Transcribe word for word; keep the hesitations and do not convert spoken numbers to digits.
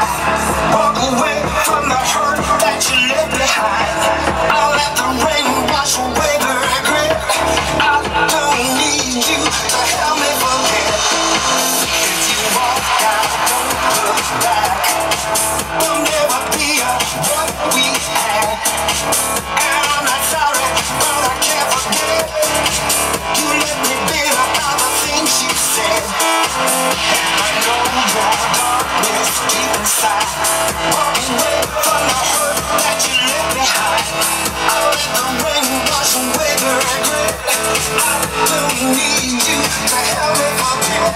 Walk away from the hurt that you left behind. I'll let the rain wash away the regret. I don't need you to help me forget. If you walk out, don't look back. We'll never be what we had. And I'm not sorry, but I can't forget. You left me bitter about the things you said. And I know your darkness deep inside. Walking away from the hurt that you left behind. I'll let the rain wash away the regret. I don't need you to help me forget.